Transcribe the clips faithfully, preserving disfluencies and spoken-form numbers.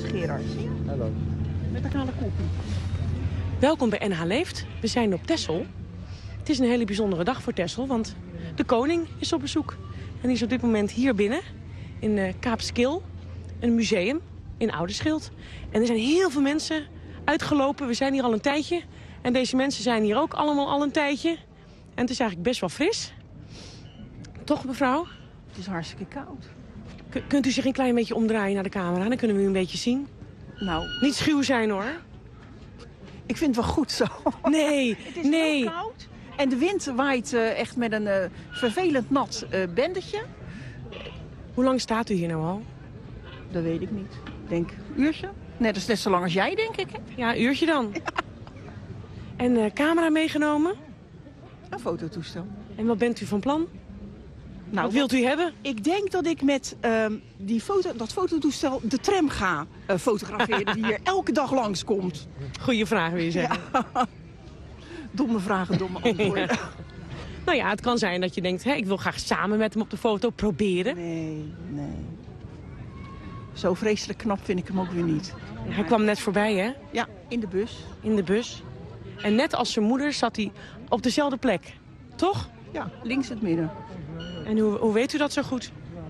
Gerard. Hallo. Met een kale koppie. Welkom bij N H Leeft. We zijn op Texel. Het is een hele bijzondere dag voor Texel, want de koning is op bezoek. En die is op dit moment hier binnen, in uh, Kaapskil, een museum in Ouderschild. En er zijn heel veel mensen uitgelopen. We zijn hier al een tijdje. En deze mensen zijn hier ook allemaal al een tijdje. En het is eigenlijk best wel fris. Toch, mevrouw? Het is hartstikke koud. K- kunt u zich een klein beetje omdraaien naar de camera? Dan kunnen we u een beetje zien. Nou, Niet schuw zijn, hoor. ik vind het wel goed zo. Nee, Het is nee. heel koud. En de wind waait uh, echt met een uh, vervelend nat uh, bendetje. Hoe lang staat u hier nou al? Dat weet ik niet. Ik denk, uurtje? Nee, dat is net zo lang als jij, denk ik. Hè? Ja, een uurtje dan. Ja. En uh, camera meegenomen? Een fototoestel. En wat bent u van plan? Nou, wat wilt u hebben? Ik denk dat ik met uh, die foto, dat fototoestel de tram ga uh, fotograferen die hier elke dag langskomt. Goeie vraag, wil je zeggen. Ja. Domme vragen, domme antwoorden. Ja. Nou ja, het kan zijn dat je denkt, hé, ik wil graag samen met hem op de foto proberen. Nee, nee. Zo vreselijk knap vind ik hem ook weer niet. Ja, hij kwam net voorbij, hè? Ja, in de bus. In de bus. En net als zijn moeder zat hij op dezelfde plek. Toch? Ja, links het midden. En hoe, hoe weet u dat zo goed?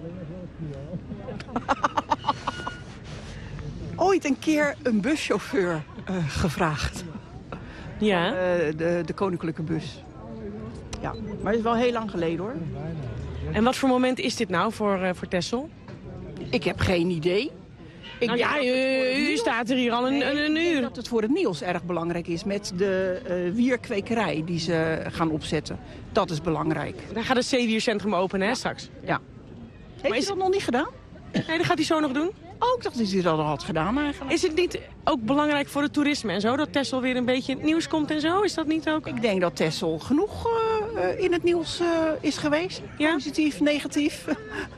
Ooit een keer een buschauffeur uh, gevraagd. Ja? Van, uh, de, de koninklijke bus. Ja, maar het is wel heel lang geleden, hoor. En wat voor moment is dit nou voor, uh, voor Texel? Ik heb geen idee. Ik nou ja, u, u staat er hier al een, nee, een, een ik uur. denk dat het voor het nieuws erg belangrijk is met de uh, wierkwekerij die ze gaan opzetten. Dat is belangrijk. Daar gaat het zeewiercentrum openen, hè, straks? Ja. Heeft is... u dat nog niet gedaan? Nee, dat gaat hij zo nog doen. Oh, ik dacht dat u dat al had gedaan eigenlijk. Is het niet ook belangrijk voor het toerisme en zo? Dat Texel weer een beetje in het nieuws komt en zo? Is dat niet ook? Ik denk dat Texel genoeg uh, in het nieuws uh, is geweest. Ja? Positief, negatief.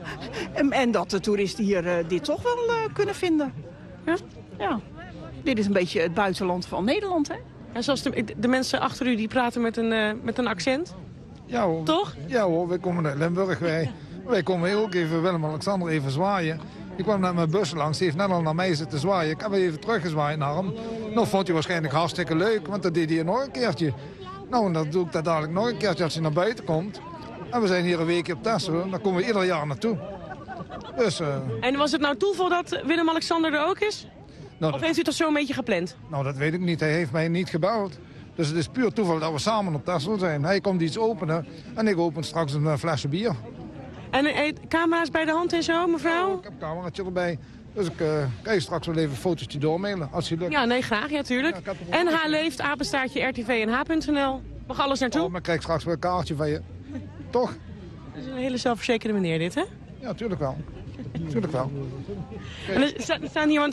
en, en dat de toeristen hier uh, dit toch wel uh, kunnen vinden. Ja? Ja. Dit is een beetje het buitenland van Nederland, hè? En zoals de, de mensen achter u, die praten met een, uh, met een accent. Ja hoor. Toch? Ja hoor, wij komen uit Limburg. Wij, wij komen ook even Willem-Alexander even zwaaien. Ik kwam net met mijn bus langs, die heeft net al naar mij zitten zwaaien. Ik heb even teruggezwaaid naar hem. Nou vond hij waarschijnlijk hartstikke leuk, want dat deed hij nog een keertje. Nou, dan doe ik dat dadelijk nog een keertje als hij naar buiten komt. En we zijn hier een weekje op Texel, daar komen we ieder jaar naartoe. Dus, uh... En was het nou toeval dat Willem-Alexander er ook is? Nou, of heeft u dat zo een beetje gepland? Nou, dat weet ik niet. Hij heeft mij niet gebeld. Dus het is puur toeval dat we samen op Texel zijn. Hij komt iets openen en ik open straks een uh, flesje bier. En uh, camera's bij de hand en zo, mevrouw? Oh, ik heb een cameraatje erbij. Dus ik uh, kan je straks wel even een fotootje doormailen, als je lukt. Ja, nee, graag. Ja, tuurlijk. Ja, N H Leeft, apenstaartje R T V N H punt N L. Mag alles naartoe? Oh, maar ik krijg straks wel een kaartje van je. Toch? Dat is een hele zelfverzekerde meneer dit, hè? Ja, tuurlijk wel. Tuurlijk wel. En er staan hier, want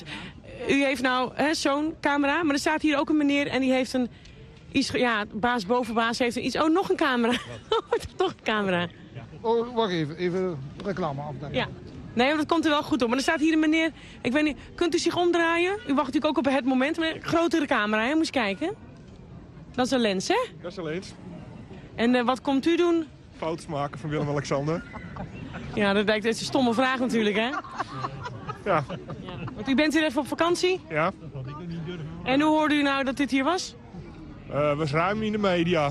u heeft nou zo'n camera, maar er staat hier ook een meneer en die heeft een... Iets, ja, baas boven baas heeft een iets... Oh, nog een camera. Toch een camera. Oh, wacht even. Even reclame afdenken. Ja. Nee, maar dat komt er wel goed op. Maar er staat hier een meneer... Ik weet niet, kunt u zich omdraaien? U wacht natuurlijk ook op het moment. Maar een grotere camera, hè? Moet je kijken. Dat is een lens, hè? Dat is een lens. En uh, wat komt u doen? Foto's maken van Willem-Alexander. Ja, dat lijkt het is een stomme vraag natuurlijk, hè? Ja. Ja. Want u bent hier even op vakantie? Ja. En hoe hoorde u nou dat dit hier was? Uh, was ruim in de media.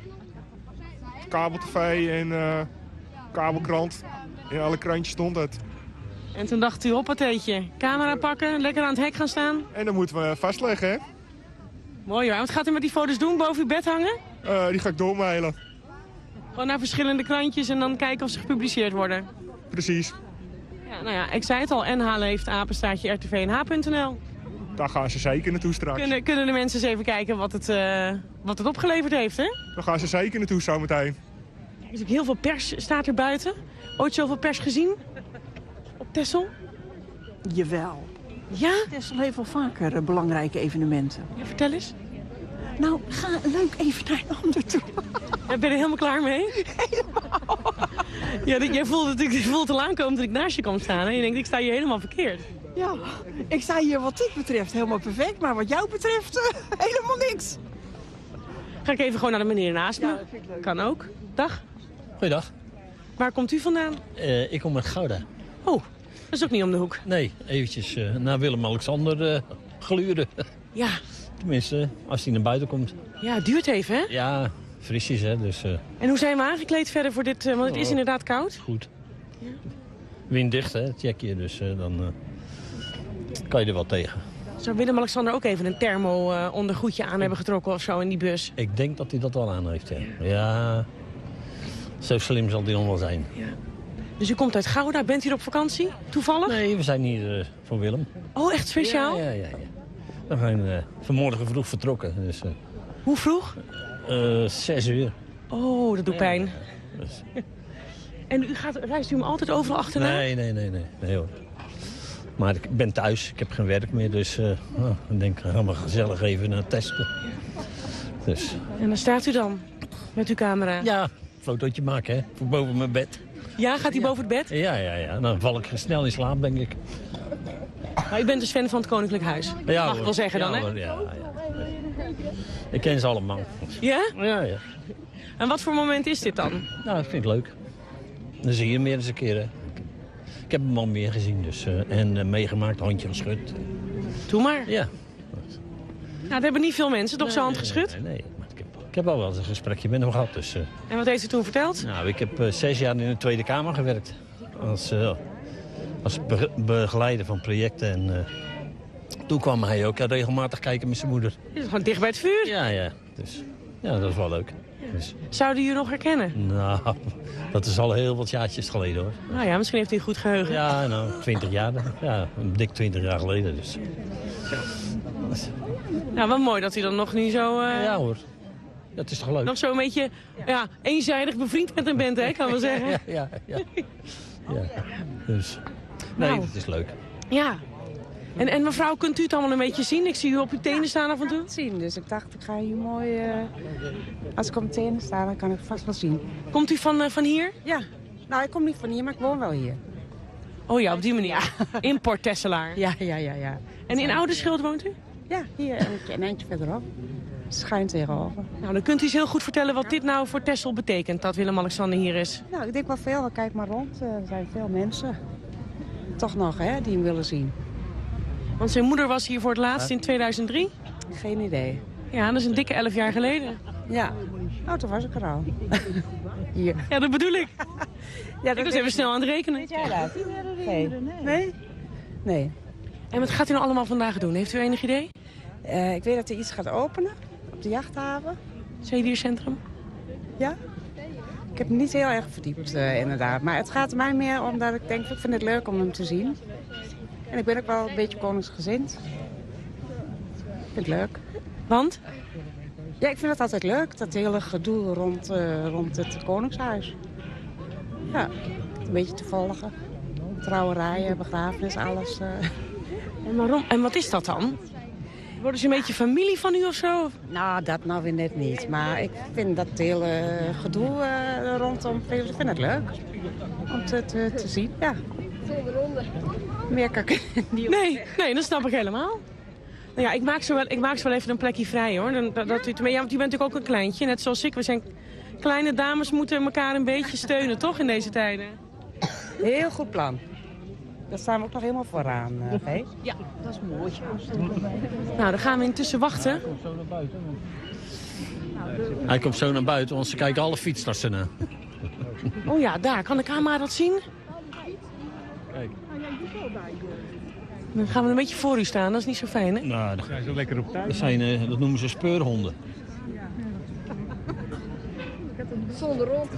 Kabel-tv en uh, kabelkrant. In alle krantjes stond het. En toen dacht u, hoppateetje, camera pakken, lekker aan het hek gaan staan. En dan moeten we vastleggen, hè? Mooi hoor. Wat gaat u met die foto's doen? Boven uw bed hangen? Uh, die ga ik doormailen. Gewoon naar verschillende krantjes en dan kijken of ze gepubliceerd worden? Precies. Ja, nou ja, ik zei het al, N H Leeft, apenstaartje R T V N H punt N L. Daar gaan ze zeker naartoe straks. Kunnen, kunnen de mensen eens even kijken wat het, uh, wat het opgeleverd heeft, hè? Daar gaan ze zeker naartoe zometeen. Er is ook heel veel pers staat er buiten. Ooit zoveel pers gezien? Op Texel? Jawel. Ja? Texel heeft wel vaker uh, belangrijke evenementen. Ja, vertel eens. Nou, ga leuk even naar een ander toe. Ja, ben je er helemaal klaar mee? Helemaal. Ja, jij voelt natuurlijk, je voelt al aankomen dat ik naast je kom staan. En je denkt, ik sta hier helemaal verkeerd. Ja, ik sta hier wat dit betreft helemaal perfect. Maar wat jou betreft uh, helemaal niks. Ga ik even gewoon naar de meneer naast me? Ja, dat vind ik leuk. Kan ook. Dag. Goeiedag. Waar komt u vandaan? Uh, ik kom uit Gouda. Oh, Dat is ook niet om de hoek. Nee, eventjes uh, naar Willem-Alexander uh, gluren. Ja. Tenminste, als hij naar buiten komt. Ja, het duurt even, hè? Ja, frisjes, hè. Dus, uh... En hoe zijn we aangekleed verder voor dit? Uh, want het is inderdaad koud. Goed. Ja. Winddicht, hè, check je. Dus uh, dan uh, kan je er wel tegen. Zou Willem-Alexander ook even een thermo uh, ondergoedje aan hebben getrokken of zo in die bus? Ik denk dat hij dat wel aan heeft, ja. Ja, zo slim zal hij nog wel zijn. Ja. Dus u komt uit Gouda, bent hier op vakantie, toevallig? Nee, we zijn hier uh, voor Willem. Oh, echt speciaal? Ja, ja, ja. ja. We zijn uh, vanmorgen vroeg vertrokken. Dus, uh, Hoe vroeg? Uh, zes uur. Oh, dat doet pijn. Ja, ja, dus... En u gaat, reist u hem altijd overal achterna? Nee, nee, nee, nee, nee hoor. Maar ik ben thuis, ik heb geen werk meer, dus uh, oh, ik denk, gaan we gezellig even naar testen. Dus. En dan staat u dan, met uw camera? Ja, een fotootje maken, hè, voor boven mijn bed. Ja, gaat hij boven het bed? Ja, ja, ja, dan val ik snel in slaap, denk ik. Maar u bent dus fan van het Koninklijk Huis? Ja, mag ik wel zeggen ja, dan, hè? Hoor, ja, ja. Ik ken ze allemaal. Ja? Ja, ja. En wat voor moment is dit dan? Nou, ik vind het leuk. Dan zie je hem weer eens een keer, hè. Ik heb hem al meer gezien, dus. Uh, en uh, meegemaakt, handje geschud. Doe maar. Ja. Nou, dat hebben niet veel mensen toch nee, zijn hand nee, geschud? Nee, nee. Maar ik, heb, ik heb al wel eens een gesprekje met hem gehad, dus... Uh... En wat heeft u toen verteld? Nou, ik heb uh, zes jaar in de Tweede Kamer gewerkt. Als, uh, als be begeleider van projecten. En uh, toen kwam hij ook regelmatig kijken met zijn moeder. Je is gewoon dicht bij het vuur. Ja, ja. Dus ja, dat is wel leuk. Dus... Zouden u nog herkennen? Nou, dat is al heel wat jaartjes geleden, hoor. Nou ja, misschien heeft hij een goed geheugen. Ja, nou, twintig jaar. Ja, een dik twintig jaar geleden, dus. Nou, wat mooi dat u dan nog nu zo... Uh... Ja, hoor. Dat is toch leuk? Nog zo'n beetje ja, eenzijdig bevriend met hem bent, hè, kan wel zeggen. Ja, ja, ja. ja. Dus, nee, nou. dat is leuk. Ja. En, en mevrouw, kunt u het allemaal een beetje zien? Ik zie u op uw tenen staan af en toe. Ik kan het zien, dus ik dacht, ik ga hier mooi... Uh, als ik op mijn tenen sta, dan kan ik het vast wel zien. Komt u van, uh, van hier? Ja. Nou, ik kom niet van hier, maar ik woon wel hier. Oh ja, op die manier. Ja. Import Tesselaar. Ja, ja, ja, ja. En in Ouderschild woont u? Ja, hier en een eindje verderop. Schuin tegenover. Nou, dan kunt u eens heel goed vertellen wat dit nou voor Texel betekent, dat Willem-Alexander hier is. Nou, ik denk wel veel. Kijk maar rond. Er zijn veel mensen. Toch nog, hè, die hem willen zien. Want zijn moeder was hier voor het laatst in tweeduizend drie? Geen idee. Ja, dat is een dikke elf jaar geleden. Ja. Nou, toen was ik er al. Hier. Ja, dat bedoel ik. Ja, ik was even snel aan het rekenen. Weet jij dat? Nee. Nee? Nee. En wat gaat u nou allemaal vandaag doen? Heeft u enig idee? Uh, ik weet dat er iets gaat openen op de jachthaven. Zeediercentrum? Ja. Ik heb me niet heel erg verdiept, uh, inderdaad. Maar het gaat mij meer om dat ik denk, ik vind het leuk om hem te zien. En ik ben ook wel een beetje koningsgezind. Ik vind het leuk. Want? Ja, ik vind het altijd leuk, dat hele gedoe rond, uh, rond het koningshuis. Ja, een beetje te volgen. Trouwerijen, begrafenis, alles. Uh. En waarom? En wat is dat dan? Worden ze een beetje familie van u of zo? Nou, dat nou weer net niet. Maar ik vind dat hele gedoe uh, rondom... Ik vind het leuk om te, te, te zien, ja. Meer kan ik niet. Nee, nee, dat snap ik helemaal. Nou ja, ik maak zo wel, ik maak zo wel even een plekje vrij, hoor. Dan, dat, dat u, ja, want u bent natuurlijk ook een kleintje, net zoals ik. We zijn kleine dames, moeten elkaar een beetje steunen, toch, in deze tijden? Heel goed plan. Daar staan we ook nog helemaal vooraan, uh, G. Ja, dat is mooi. Nou, dan gaan we intussen wachten. Hij komt zo naar buiten, want ze kijken alle fietsers ernaar. Oh ja, daar. Kan de camera dat zien? Kijk. Dan gaan we een beetje voor u staan, dat is niet zo fijn, hè? Nou, dat, zijn ze lekker op dat, zijn, uh, dat noemen ze speurhonden. Zonder rond.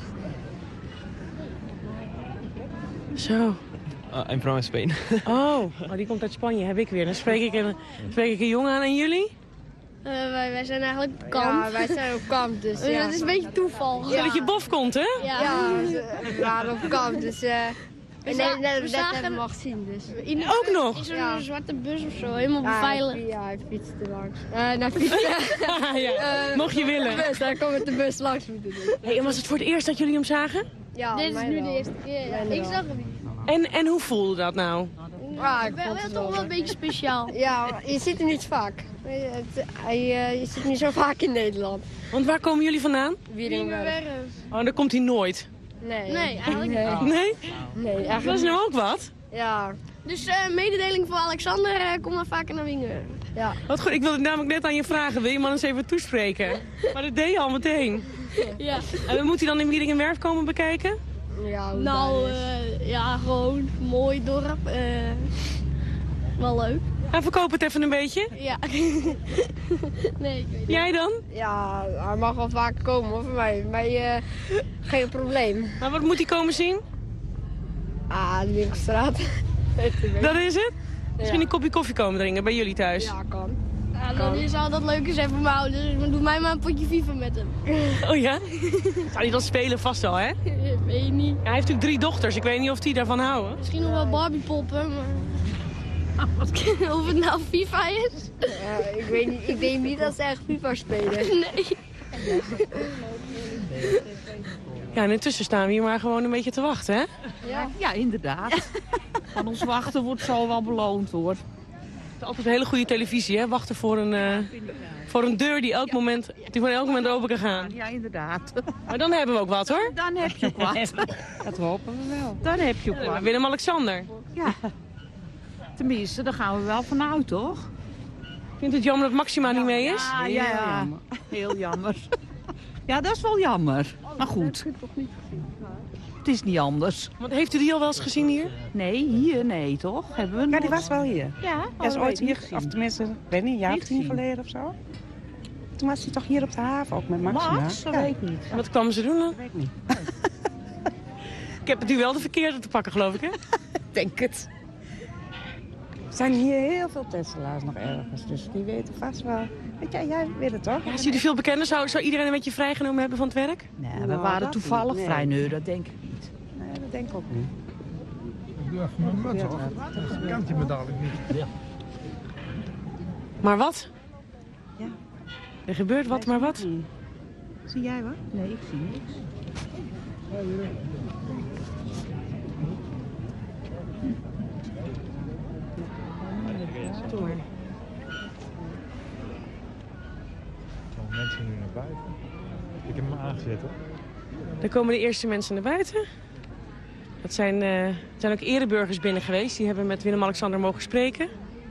Zo. Uh, I'm from Spain. Oh, oh, die komt uit Spanje, heb ik weer. Dan spreek ik een, spreek ik een jongen aan. En jullie? Uh, wij, wij zijn eigenlijk op kamp. Ja, wij zijn op kamp, dus ja. Het is een beetje toeval. Ja. Dat je bof komt, hè? Ja, ja we waren op kamp, dus... Uh, we, za we, we zagen hem mag zien, dus. In, ook nog? In zo'n ja. zwarte bus of zo, helemaal beveiligd. Ja, hij fietste langs. Uh, naar fietsen. ja. uh, Mocht je willen. De bus, daar komt met de bus langs. Hey, en was het voor het eerst dat jullie hem zagen? Ja, dit is nu wel. De eerste keer. Ja. Ik zag hem niet. En, en hoe voelde dat nou? Ja, ik vond het toch wel een beetje speciaal. Ja, je ziet hem niet vaak. Het, hij, uh, je ziet hem niet zo vaak in Nederland. Want waar komen jullie vandaan? Wierenberg. Oh, daar komt hij nooit. Nee. Nee, eigenlijk niet. Nee? Nee, eigenlijk Dat is nou ook wat. Ja. Dus uh, mededeling voor Alexander, uh, kom maar vaker naar Wingen. Ja. Wat goed, ik wilde het namelijk net aan je vragen. Wil je man eens even toespreken? Maar dat deed je al meteen. Ja. En moet hij dan in Wiedingenwerf komen bekijken? Ja, nou, uh, ja, gewoon mooi dorp. Uh, wel leuk. Nou, verkoop het even een beetje. Ja. Nee, ik weet niet. Jij dan? Ja, hij mag wel vaker komen hoor, voor mij. Voor mij uh, geen probleem. Maar wat moet hij komen zien? Ah, de winkelstraat. Dat is het? Misschien Ja. een kopje koffie komen drinken bij jullie thuis. Ja, kan. Ja, dan zou dat leuk zijn voor mijn ouders. Maar doe mij maar een potje FIFA met hem. Oh ja? Zou hij dan spelen vast wel, hè? Weet je niet. Ja, hij heeft natuurlijk drie dochters. Ik weet niet of die daarvan houden. Misschien nog wel Barbie poppen, maar... Of het nou FIFA is? Ja, ik, weet niet, ik denk niet dat ze echt FIFA spelen. Nee. Ja, en intussen staan we hier maar gewoon een beetje te wachten, hè? Ja, ja inderdaad. Van ons wachten wordt zo wel beloond, hoor. Het is altijd een hele goede televisie, hè? Wachten voor een, uh, voor een deur die elk, moment, die van elk moment open kan gaan. Ja, inderdaad. Maar dan hebben we ook wat, hoor. Dan heb je ook wat. Dat hopen we wel. Dan heb je ook wat. Willem-Alexander. Ja. Tenminste, daar gaan we wel vanuit, toch? Vindt het jammer dat Maxima niet mee is? Ja, ja, ja. Heel jammer. Ja, dat is wel jammer. Maar goed. Het is niet anders. Want heeft u die al wel eens gezien hier? Nee, hier nee, toch? Hebben we Ja, nog... die was wel hier. Ja, Ja, is ooit hier, of tenminste, ik weet niet, een jaar of Niet tien gezien. geleden of zo. Toen was hij toch hier op de haven, ook met Maxima. Max? Dat Ja, weet ik niet. En wat kwamen ze doen dan? weet ik niet. Ik heb het nu wel de verkeerde te pakken, geloof ik, hè? Denk het. Er zijn hier heel veel Tesla's nog ergens, dus die weten vast wel. Weet jij, jij weet het toch? Ja, als jullie veel bekenden, zou, zou iedereen een beetje vrijgenomen hebben van het werk? Nee, we Nou, waren dat toevallig niet, nee. vrij. Nee, dat denk ik niet. Nee, dat denk ik ook niet. Ik doe even mijn muts af. Dan kent hij me dadelijk niet. Maar wat? Ja. Er gebeurt wat, maar wat? Zie jij wat? Nee, ik zie niks. Doe maar. Komen mensen nu naar buiten? Ik heb hem aangezet hoor. Er komen de eerste mensen naar buiten. Dat zijn, uh, er zijn ook ereburgers binnen geweest. Die hebben met Willem-Alexander mogen spreken.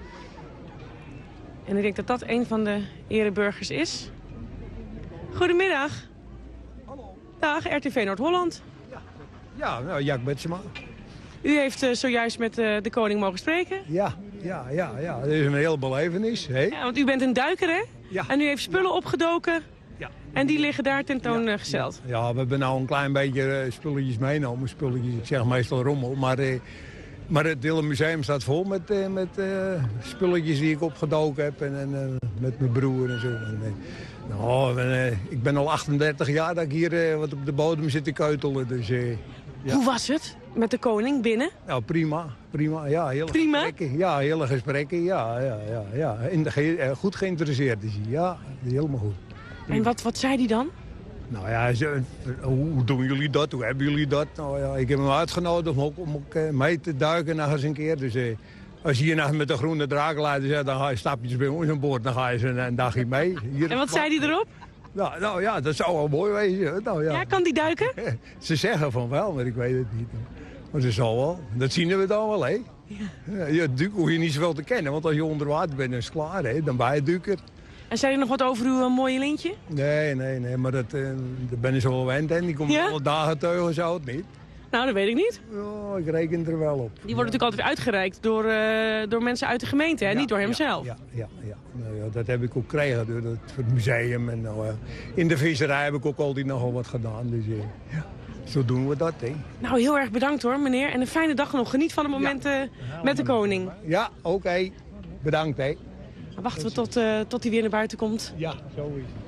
En ik denk dat dat een van de ereburgers is. Goedemiddag. Hallo. Dag, R T V Noord-Holland. Ja, nou, Jack Betsema. U heeft uh, zojuist met uh, de koning mogen spreken. Ja, ja, ja, ja. Dat is een hele belevenis. Hè? Ja, want u bent een duiker, hè? Ja. En u heeft spullen opgedoken. Ja. En die liggen daar tentoongesteld. Ja, ja, we hebben nou een klein beetje uh, spulletjes meegenomen. Spulletjes, ik zeg meestal rommel. Maar, uh, maar het hele museum staat vol met, uh, met uh, spulletjes die ik opgedoken heb. En, en uh, met mijn broer en zo. En, uh, nou, en, uh, ik ben al achtendertig jaar dat ik hier uh, wat op de bodem zit te keutelen. Dus, uh, ja. Hoe was het met de koning binnen? Nou, prima. Prima, ja. Hele Prima? gesprekken. Ja, hele gesprekken. Ja, ja, ja. ja. En, ge uh, goed geïnteresseerd is hij. Ja, helemaal goed. En wat, wat zei hij dan? Nou ja, ze, hoe doen jullie dat? Hoe hebben jullie dat? Nou ja, ik heb hem uitgenodigd om ook, om ook uh, mee te duiken nog eens een keer. Dus uh, als je hier nou met de groene drakenleider zegt, dan ga je stapjes bij ons aan boord. Dan ga je ze een, een dagje mee. Hier En wat zei hij erop? Nou, nou ja, dat zou wel mooi wezen. Nou, ja. Ja, kan die duiken? Ze zeggen van wel, maar ik weet het niet. Maar ze zal wel. Dat zien we dan wel, hè? Ja. Ja, duik hoef je niet zoveel te kennen, want als je onder water bent, dan is het klaar, hè? Dan ben je duiker. En zei hij nog wat over uw uh, mooie lintje? Nee, nee, nee, maar dat, uh, daar ben je zo wel gewend, hè? Die komt Ja? alle dagen teugen, zou het niet. Nou, dat weet ik niet. Ja, ik reken er wel op. Die worden natuurlijk altijd uitgereikt door, uh, door mensen uit de gemeente, hè? Ja, Niet door ja, hemzelf. Ja, ja, ja. Nou, ja, dat heb ik ook gekregen door het, voor het museum. En, nou, uh, in de visserij heb ik ook altijd nogal wat gedaan. Dus uh, ja, zo doen we dat, hè. Nou, heel erg bedankt hoor, meneer. En een fijne dag nog. Geniet van het moment uh, met de koning. Ja, oké. Okay. Bedankt, hè. Dan wachten we tot, uh, tot hij weer naar buiten komt. Ja, zo is het.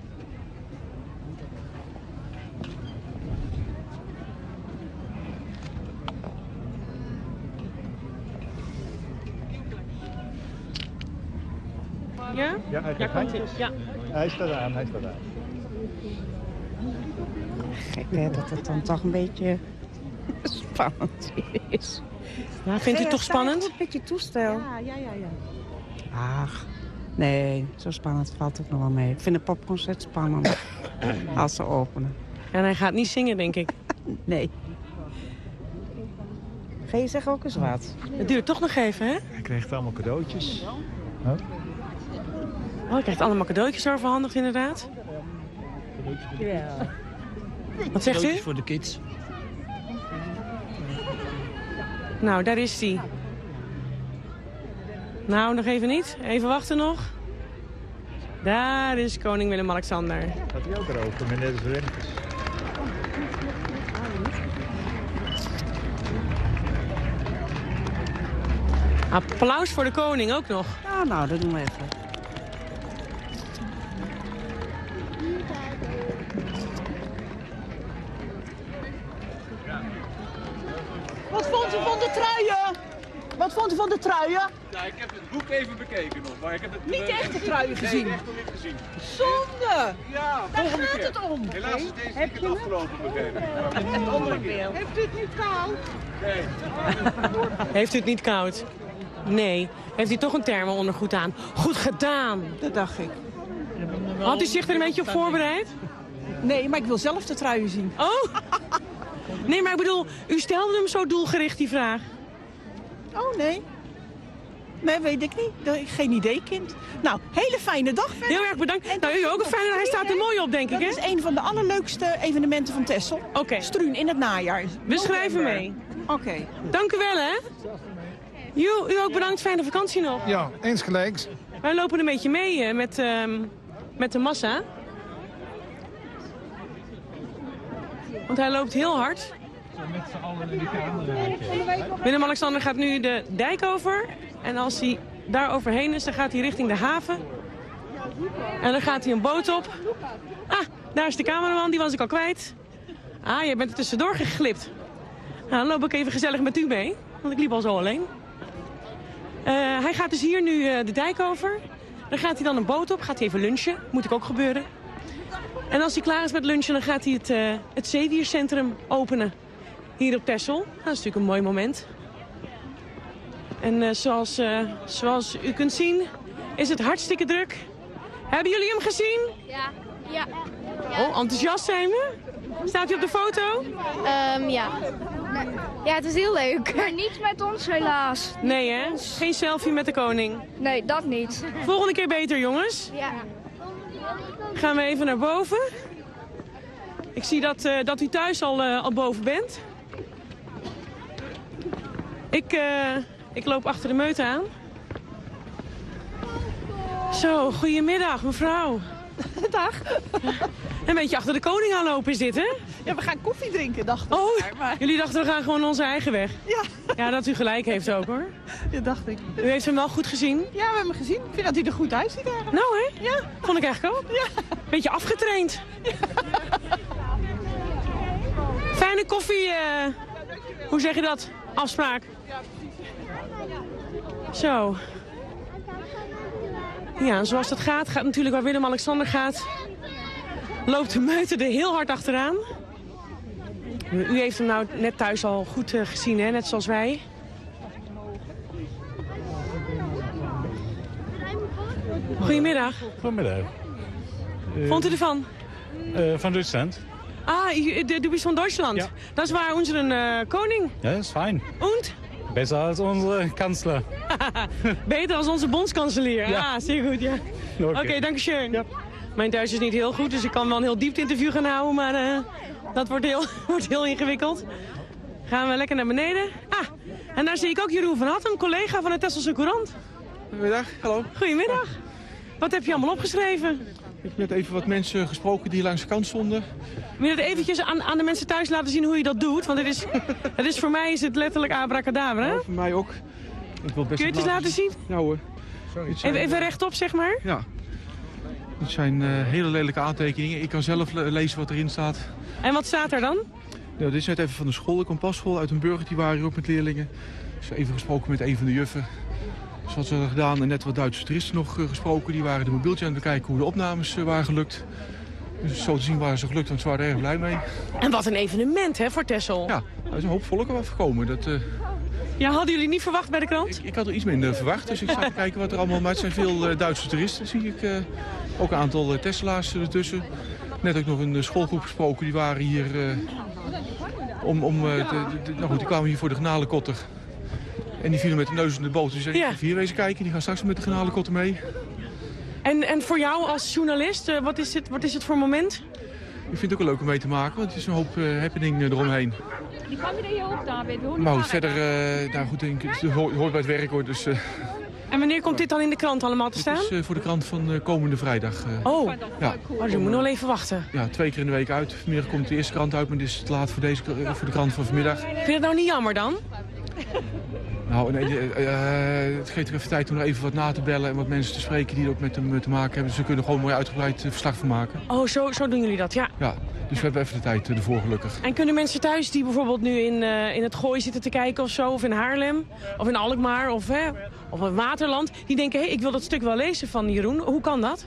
Ja? Ja, hij, Ja, komt ie. Ja. hij staat aan, hij staat aan. Gek hè, dat het dan toch een beetje spannend is. Ja, vindt u het toch spannend? Een beetje toestel. Ja, ja, ja, ja. Ach, nee, zo spannend valt het nog wel mee. Ik vind de popconcert spannend als ze openen. En hij gaat niet zingen, denk ik. Nee. Ga je zeggen ook eens wat? Het duurt toch nog even, hè? Hij kreeg allemaal cadeautjes. Oh, je krijgt allemaal cadeautjes overhandigd, inderdaad. Ja. Wat zegt u? Cadeautjes voor de kids. Nou, daar is hij. Nou, nog even niet. Even wachten nog. Daar is koning Willem-Alexander. Gaat hij ook erover, meneer de Verenigers? Applaus voor de koning ook nog. Ja, nou, dat doen we even. Wat vond u van de truien? Wat vond u van de truien? Ja, ik heb het boek even bekeken nog, maar ik heb het... Niet de echte truien gezien? Nee, echt nog niet gezien. Zonde! Ja, Daar volgende gaat keer. het om. Helaas is deze weekend afgelopen, begrepen. Maar een andere keer. Heeft u het niet koud? Nee. Heeft u het niet koud? Nee. Heeft u toch een thermo-ondergoed aan? Goed gedaan. Dat dacht ik. Had u zich er een beetje op voorbereid? Nee, maar ik wil zelf de truien zien. Oh! Nee, maar ik bedoel, u stelde hem zo doelgericht, die vraag. Oh, nee. Nee, weet ik niet. Dat- Geen idee, kind. Nou, hele fijne dag verder. Heel erg bedankt. En Nou, u ook een fijne dag. Hij staat er mooi op, denk ik, Dat hè? is een van de allerleukste evenementen van Texel. Oké. Struun in het najaar. We schrijven mee. Oké. Dank u wel, hè? U, u ook bedankt. Fijne vakantie nog. Ja, eens gelijks. Wij lopen een beetje mee eh, met, ehm, met de massa. Want hij loopt heel hard. Willem-Alexander gaat nu de dijk over. En als hij daar overheen is, dan gaat hij richting de haven. En dan gaat hij een boot op. Ah, daar is de cameraman, die was ik al kwijt. Ah, jij bent er tussendoor geglipt. Nou, dan loop ik even gezellig met u mee. Want ik liep al zo alleen. Uh, hij gaat dus hier nu uh, de dijk over. Dan gaat hij dan een boot op, gaat hij even lunchen. Moet ik ook gebeuren. En als hij klaar is met lunchen, dan gaat hij het, uh, het zeediercentrum openen. Hier op Texel. Dat is natuurlijk een mooi moment. En uh, zoals, uh, zoals u kunt zien, is het hartstikke druk. Hebben jullie hem gezien? Ja. Ja. Oh, enthousiast zijn we. Staat hij op de foto? Um, ja. Ja, het is heel leuk. Maar niet met ons helaas. Nee, hè? Geen selfie met de koning. Nee, dat niet. Volgende keer beter, jongens. Ja. Gaan we even naar boven. Ik zie dat, uh, dat u thuis al, uh, al boven bent. Ik, uh, ik loop achter de meute aan. Zo, goedemiddag mevrouw. Dag. Een beetje achter de koning aanlopen is dit, hè? Ja, we gaan koffie drinken, dacht ik. Oh, maar... jullie dachten we gaan gewoon onze eigen weg. Ja. Ja, dat u gelijk heeft ook, hoor. Dat dacht ik. U heeft hem wel goed gezien? Ja, we hebben hem gezien. Ik vind dat hij er goed uitziet eigenlijk. Nou, hè? Ja. Vond ik eigenlijk ook. Ja. Beetje afgetraind. Ja. Fijne koffie, uh, hoe zeg je dat? Afspraak. Zo. Ja, en zoals dat gaat, gaat natuurlijk waar Willem-Alexander gaat, loopt de meute er heel hard achteraan. U, u heeft hem nou net thuis al goed uh, gezien, hè? Net zoals wij. Goedemiddag. Goedemiddag. Uh, Vond u ervan? Uh, van Duitsland. Ah, du bist van Duitsland. Ja. Dat is waar onze uh, koning. Ja, dat is fijn. Und? Besser als onze kansler. Beter als onze bondskanselier. Ja. Ah, zeer goed, ja. Oké, Okay. okay, dankeschön. Ja. Mijn Duits is niet heel goed, dus ik kan wel een heel diep interview gaan houden, maar uh, dat wordt heel, wordt heel ingewikkeld. Gaan we lekker naar beneden. Ah, en daar zie ik ook Jeroen van Hattem, collega van de Tesselse Courant. Goedemiddag, hallo. Goedemiddag. Wat heb je allemaal opgeschreven? Ik heb net even wat mensen gesproken die langs de kant stonden. Wil je dat eventjes aan, aan de mensen thuis laten zien hoe je dat doet? Want het is, het is, voor mij is het letterlijk abracadabra. Nou, voor mij ook. Ik wil best Kun je het eens laten zien? Ja hoor. Zijn, even, even rechtop, zeg maar. Ja. Het zijn uh, hele lelijke aantekeningen. Ik kan zelf le lezen wat erin staat. En wat staat er dan? Nou, dit is net even van de school, de Kompas-school uit een burger. Die waren hier ook met leerlingen. Dus even gesproken met een van de juffen. Dus wat ze hadden gedaan en net wat Duitse toeristen nog uh, gesproken. Die waren de mobieltje aan het bekijken hoe de opnames uh, waren gelukt. Dus zo te zien waren ze gelukt, want ze waren er erg blij mee. En wat een evenement, hè, voor Texel. Ja, er is een hoop volk afgekomen. Dat, uh... Ja, hadden jullie niet verwacht bij de krant? Ik, ik had er iets minder verwacht, dus ik zag te kijken wat er allemaal... Maar het zijn veel uh, Duitse toeristen, zie ik. Uh, ook een aantal uh, Tesla's ertussen. Net ook nog een uh, schoolgroep gesproken, die waren hier uh, Om, om, uh, de, de, nou goed, die kwamen hier voor de garnalenkotter. En die vielen met de neus in de boot. Dus ik Ja. heb hier wezen kijken. Die gaan straks met de garnalenkotter mee. En, en voor jou als journalist, uh, wat, is het, wat is het voor moment? Ik vind het ook wel leuk om mee te maken, want het is een hoop uh, happening uh, eromheen. Die kwam weer hier op daar, weet je. Maar goed, verder, uh, nou goed, ik, het hoort bij het werk hoor. Dus, uh, En wanneer komt dit dan in de krant allemaal te staan? Het is uh, voor de krant van uh, komende vrijdag. Uh, oh, ja. oh, dus je moet nog even wachten. Ja, twee keer in de week uit. Vanmiddag komt de eerste krant uit, maar dit is te laat voor, deze, uh, voor de krant van vanmiddag. Vind je het nou niet jammer dan? Nou, nee, uh, uh, het geeft er even tijd om er even wat na te bellen en wat mensen te spreken die er ook met hem uh, te maken hebben. Dus ze kunnen gewoon mooi uitgebreid uh, verslag van maken. Oh, zo, zo doen jullie dat, ja. Ja, dus we hebben even de tijd uh, ervoor gelukkig. En kunnen mensen thuis die bijvoorbeeld nu in, uh, in het Gooi zitten te kijken of zo, of in Haarlem, of in Alkmaar, of, hè, of in Waterland, die denken, hé, hey, ik wil dat stuk wel lezen van Jeroen. Hoe kan dat?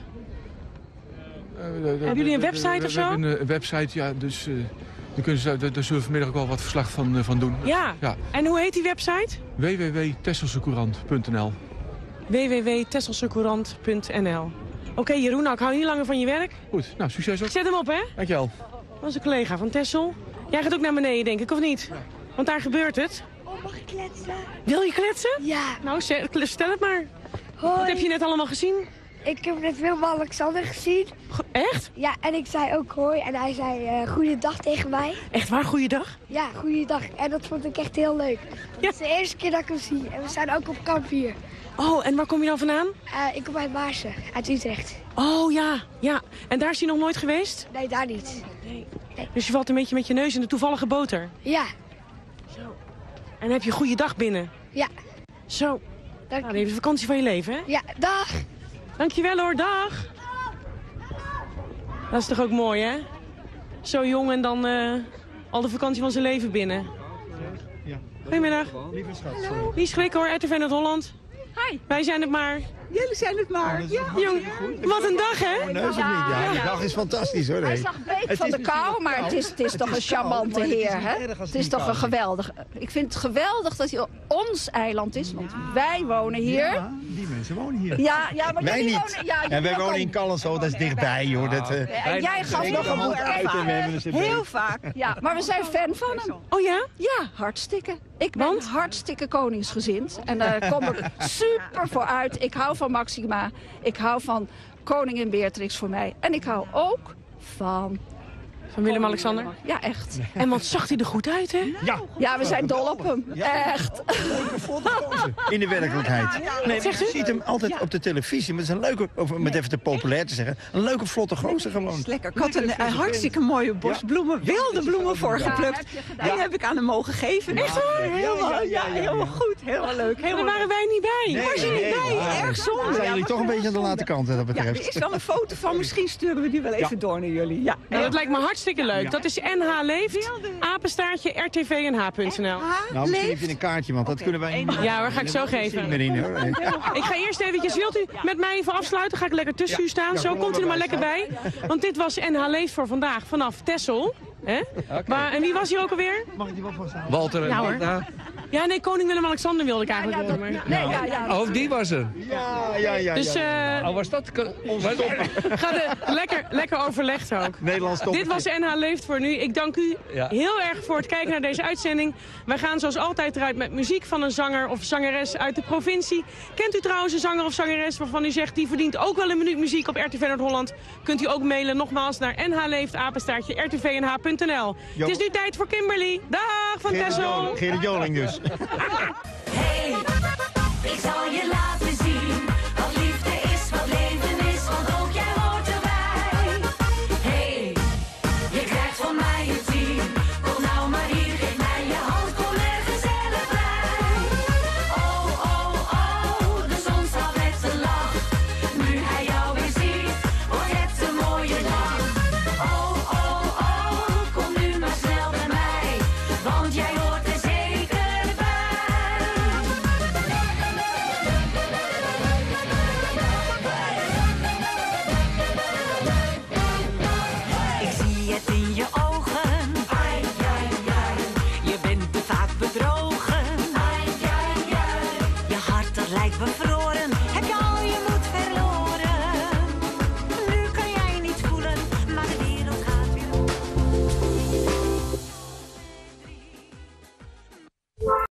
Uh, de, de, hebben jullie een website de, of zo? We hebben een website, ja, dus uh, daar, kunnen ze, daar, daar zullen we vanmiddag ook wel wat verslag van, uh, van doen. Ja. ja, en hoe heet die website? w w w punt tesselsecourant punt n l w w w punt tesselsecourant punt n l Oké, okay, Jeroen, nou, ik hou niet langer van je werk. Goed, nou, succes ook. Zet hem op, hè? Dankjewel. Dat is een collega van Tessel. Jij gaat ook naar beneden, denk ik, of niet? Ja. Want daar gebeurt het. Oh, mag ik kletsen? Wil je kletsen? Ja. Nou, stel het maar. Hoi. Wat heb je net allemaal gezien? Ik heb net Willem-Alexander gezien. Echt? Ja, en ik zei ook hoi en hij zei uh, goeiedag tegen mij. Echt waar, goeiedag? Ja, goeiedag. En dat vond ik echt heel leuk. Ja. Het is de eerste keer dat ik hem zie. En we zijn ook op kamp hier. Oh, en waar kom je dan vandaan? Uh, ik kom uit Maarsen, uit Utrecht. Oh ja, ja. En daar is hij nog nooit geweest? Nee, daar niet. Nee. Nee. Dus je valt een beetje met je neus in de toevallige boter? Ja. Zo. En dan heb je een goede dag binnen? Ja. Zo. Dank nou, dan heb je de vakantie van je leven, hè? Ja, dag. Dankjewel hoor, dag. Dat is toch ook mooi, hè? Zo jong en dan uh, al de vakantie van zijn leven binnen. Ja. Goedemiddag. Lieve schat. Wie schrik hoor, R T V Noord-Holland. Hi. Wij zijn het maar. Jullie zijn het maar. Oh, ja. Jong, wat een dag, hè? Oh, nee, is het niet. Ja, de dag is fantastisch, hoor. Hij zag beet van de kou, maar het is, het is toch een charmante heer, hè? Het is toch een geweldig... Ik vind het geweldig dat hij ons eiland is, want wij wonen hier. Ja, die mensen wonen hier. Ja, ja maar wij jullie niet. wonen... Ja, en wij wonen in Callenshoop, dat is dichtbij, hoor. Dat, uh, en jij gaf nog een boek uit. Heel vaak. Ja, maar we zijn fan van hem. Oh ja? Ja, hartstikke. Ik ben hartstikke koningsgezind. En daar kom ik super voor uit. Ik hou van Maxima. Ik hou van koningin Beatrix voor mij. En ik hou ook van... Van Willem-Alexander? Ja, echt. En wat zag hij er goed uit, hè? Ja. Ja, we zijn dol op hem. Ja. Echt. Leuke foto's in de werkelijkheid. Nee, je ziet hem altijd ja. op de televisie. Maar het is een leuke, om het even te populair te zeggen, een leuke vlotte gozer gewoon. Lekker. Ik had een, een hartstikke mooie bos bloemen, wilde bloemen voor geplukt. Ja, die heb ik aan hem mogen geven. Echt hoor? Helemaal, ja, helemaal goed. Helemaal leuk. Helemaal Daar waren wij niet bij. Nee, was je nee, niet bij? nee. Erg zonde. Dan zijn jullie ja, toch een beetje aan de late kant, wat dat betreft. Ja, er is wel een foto van. Misschien sturen we die wel even ja. door naar jullie. Ja. Nou, dat lijkt me hartstikke leuk. Dat is N H Leeft, apenstaartje R T V N H punt N L. Nou, misschien heb je een kaartje, want dat kunnen wij niet. Ja hoor, ga ik zo geven. Ik ga eerst eventjes, wilt u met mij even afsluiten? Ga ik lekker tussen u staan? Zo, komt u er maar lekker bij. Want dit was N H Leeft voor vandaag vanaf Texel. Hè? Maar, en wie was hier ook alweer? Mag ik die wel vasthouden? Walter en ja, hoor. Marta. Ja, nee, koning Willem-Alexander wilde ik eigenlijk ja, ja, doen. Nee, ja, ja. Oh, die was er. Ja, ja, ja. Dus, uh, oh, was dat... Onze top. Ga de, lekker, lekker overlegd ook. Nederlands top. Dit was N H Leeft voor nu. Ik dank u ja. heel erg voor het kijken naar deze uitzending. Wij gaan zoals altijd eruit met muziek van een zanger of zangeres uit de provincie. Kent u trouwens een zanger of zangeres waarvan u zegt die verdient ook wel een minuut muziek op R T V Noord-Holland? Kunt u ook mailen nogmaals naar nhleeft apenstaartje r t v n h punt n l. Het is nu tijd voor Kimberly. Dag van Tessel. Gerrit Joling dus.